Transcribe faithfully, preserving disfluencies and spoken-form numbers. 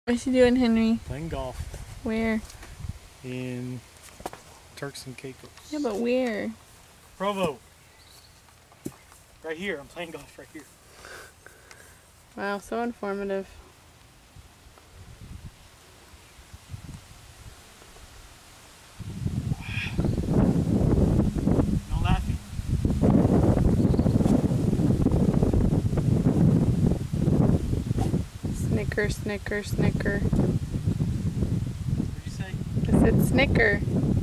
What's he doing, Henry? Playing golf. Where? In Turks and Caicos. Yeah, but where? Provo. Right here. I'm playing golf right here. Wow, so informative. No laughing. Snicker, snicker, snicker. What did you say? I said snicker.